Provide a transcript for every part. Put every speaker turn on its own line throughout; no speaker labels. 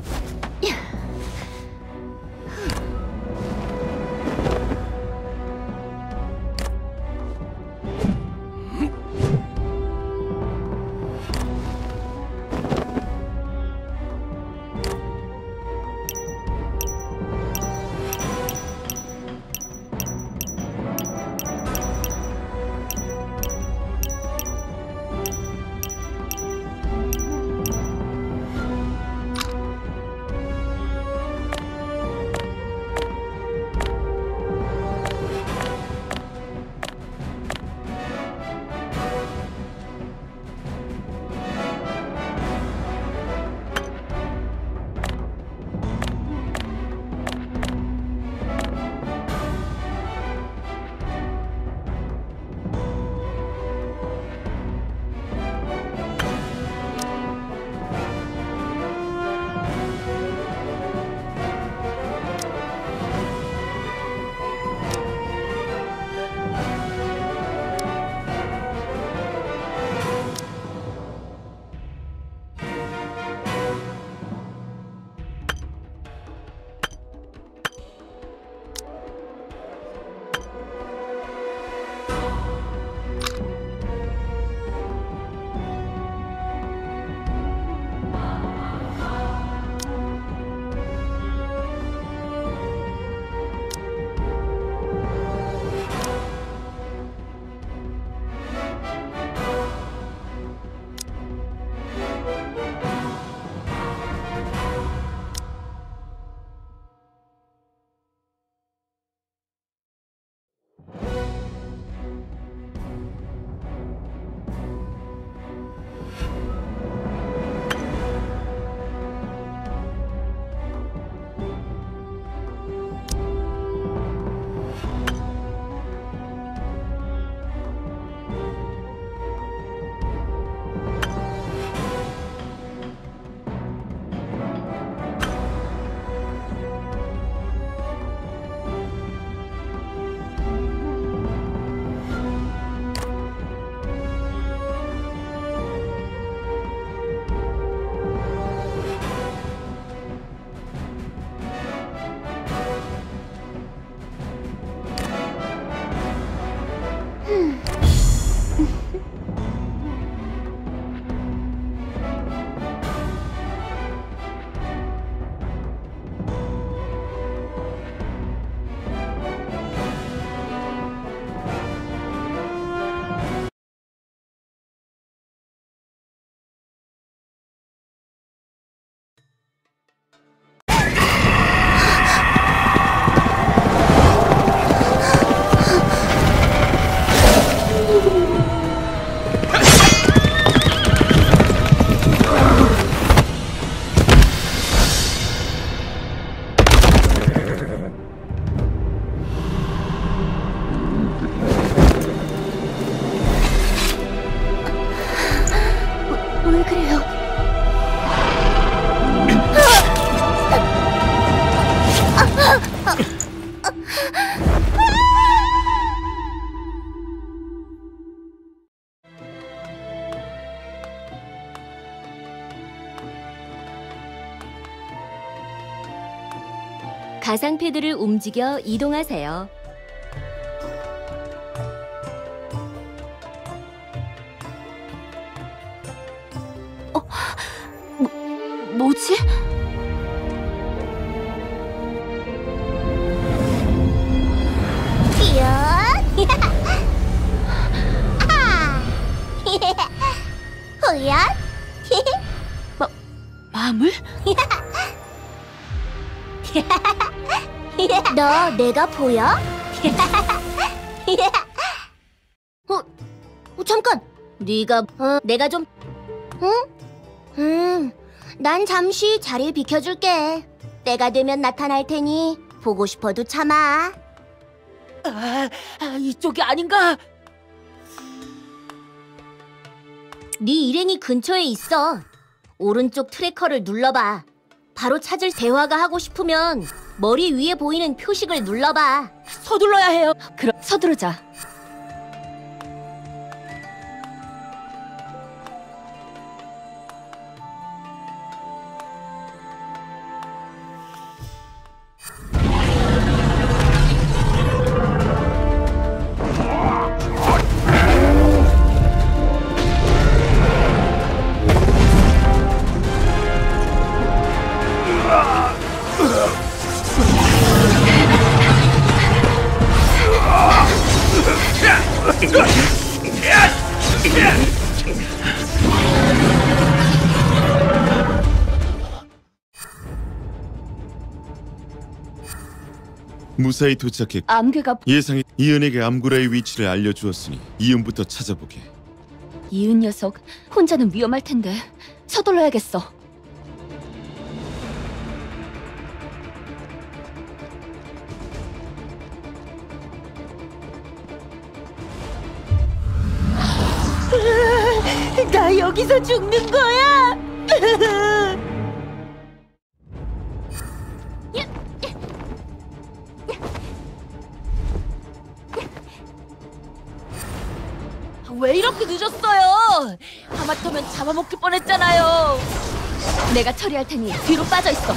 가상 패드를 움직여 이동하세요.
뭐지?
호연?
마물?
너 내가 보여? 잠깐! 네가 내가 좀... 난 잠시 자리를 비켜줄게. 때가 되면 나타날 테니 보고 싶어도 참아.
이쪽이 아닌가?
네 일행이 근처에 있어. 오른쪽 트래커를 눌러봐. 바로 찾을 대화가 하고 싶으면 머리 위에 보이는 표식을 눌러봐.
서둘러야 해요. 그럼 서두르자.
무사히 도착했고
암괴가
예상해 이은에게 암구라의 위치를 알려주었으니 이은부터 찾아보게.
이은 녀석 혼자는 위험할 텐데 서둘러야겠어. 나 여기서 죽는 거야. 왜 이렇게 늦었어요? 하마터면 잡아먹힐 뻔했잖아요. 내가 처리할 테니 뒤로 빠져 있어.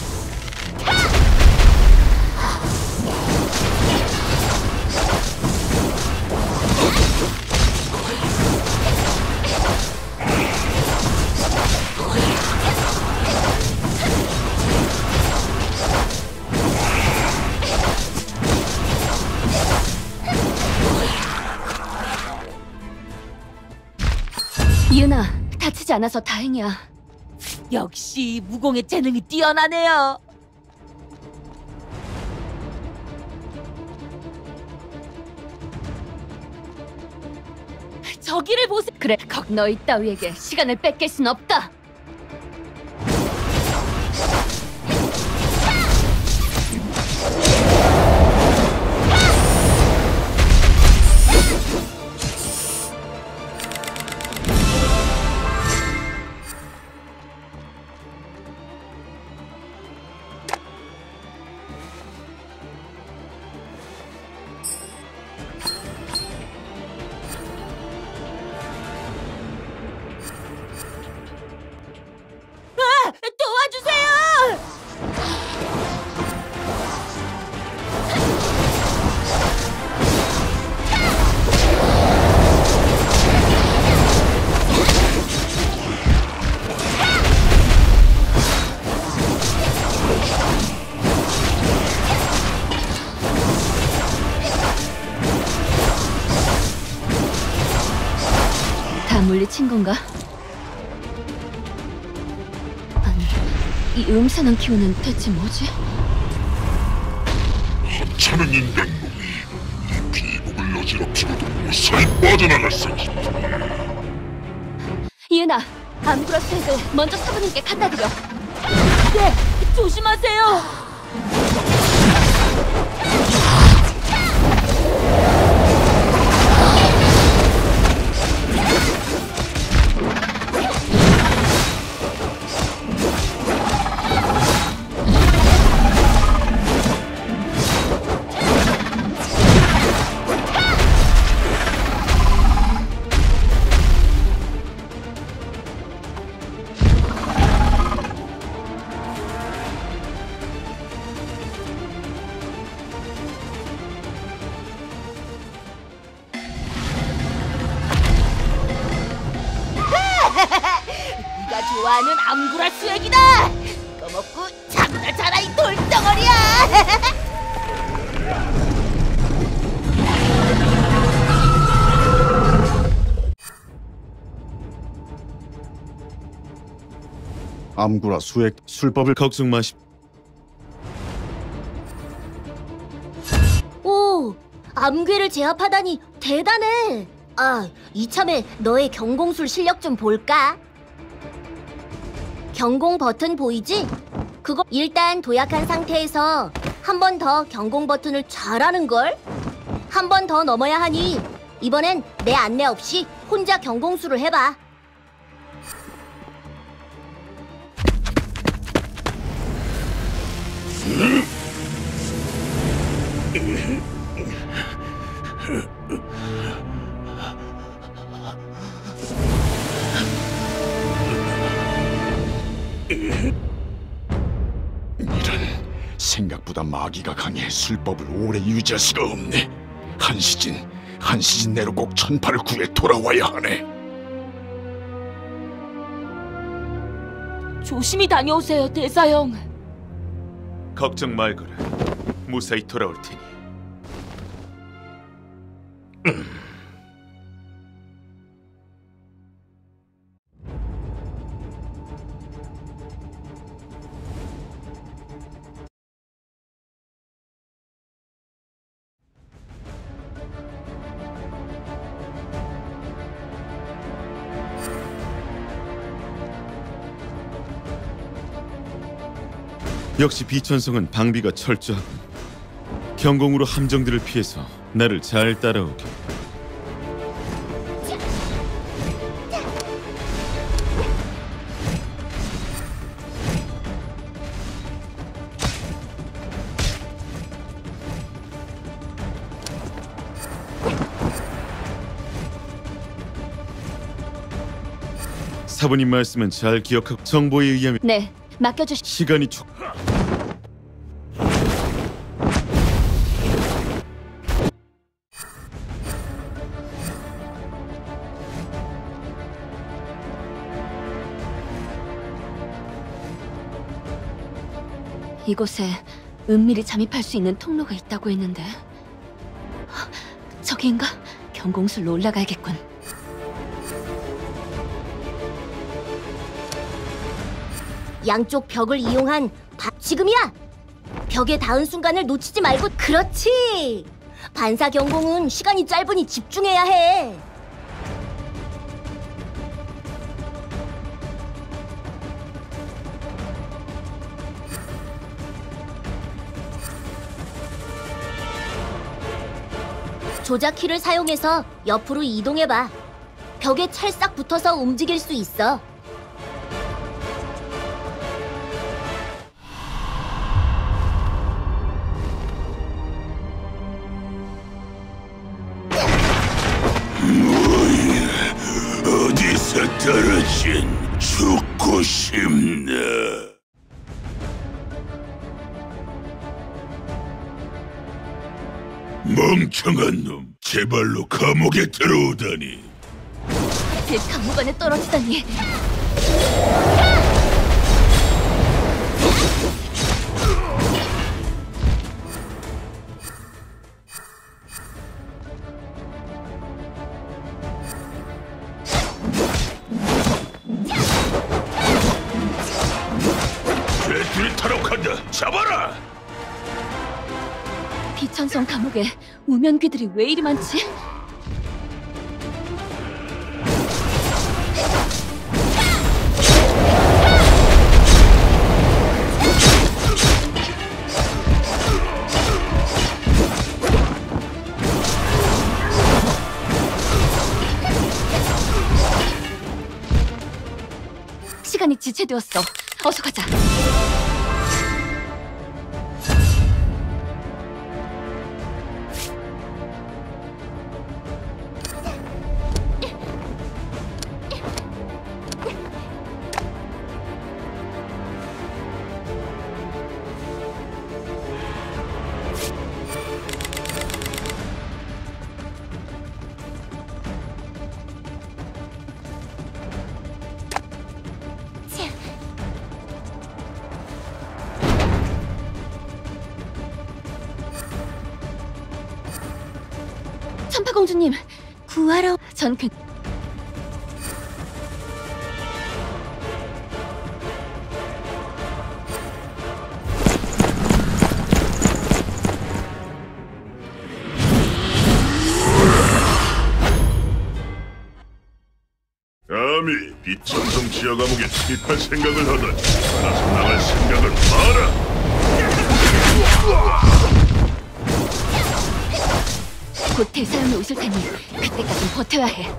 이은아, 다치지 않아서 다행이야. 역시 무공의 재능이 뛰어나네요. 저기를 보세요. 그래, 너희 따위에게 시간을 뺏길 순 없다. 도와주세요! 다 물리친 건가? 이 음산한 기운은 대체 뭐지?
하찮은 인간놈이 이 비복을 어지럽히고도 무사히 빠져나갈 수 있다.
이은아, 암브라스 핵을 먼저 사부님께 갖다 드려. 네, 조심하세요. 네가 좋아하는 암구라 수액이다. 이거 먹고 자꾸나 자라 이 돌덩어리야.
암구라 수액 술법을
걱정 마시.
오, 암괴를 제압하다니 대단해. 아, 이참에 너의 경공술 실력 좀 볼까? 경공 버튼 보이지? 그거 일단 도약한 상태에서 한 번 더 경공 버튼을 잘하는걸? 한 번 더 넘어야 하니 이번엔 내 안내 없이 혼자 경공술을 해봐.
이런, 생각보다 마귀가 강해 술법을 오래 유지할 수가 없네. 한 시즌 내로 꼭 천파를 구해 돌아와야 하네.
조심히 다녀오세요, 대사형.
걱정 말거라. 무사히 돌아올 테니. 역시 비천성은 방비가 철저하군. 경공으로 함정들을 피해서 나를 잘 따라오게. 사부님 말씀은 잘 기억하고 정보에 의하면
네, 맡겨주시.
시간이 촉.
이곳에 은밀히 잠입할 수 있는 통로가 있다고 했는데 저기인가? 경공술로 올라가야겠군.
양쪽 벽을 이용한 지금이야! 벽에 닿은 순간을 놓치지 말고. 그렇지! 반사 경공은 시간이 짧으니 집중해야 해. 조작키를 사용해서 옆으로 이동해봐. 벽에 찰싹 붙어서 움직일 수 있어.
어디서 떨어진 죽고 싶나? 멍청한 놈, 제발로 감옥에 들어오다니.
그 감옥 안에 떨어지다니.
쟤들이 탈옥한다. 잡아라.
비천성 감옥에 우면귀들이 왜 이리 많지? 시간이 지체되었어. 어서 가자. 천파공주님, 구하러. 전
감히 비천성 지하 감옥에 침입할 생각을 하다니. 나서 나갈 생각은 마라.
곧 대사형이 오실 테니 그때까진 버텨야 해.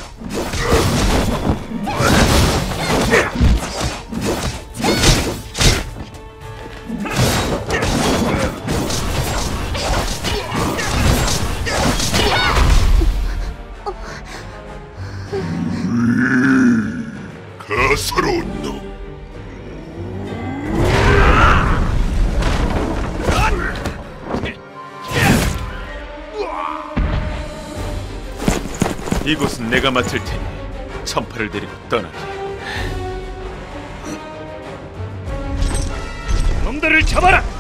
가소로운 놈.
이곳은 내가 맡을 테니 천파를 데리고 떠나게.
놈들을 잡아라!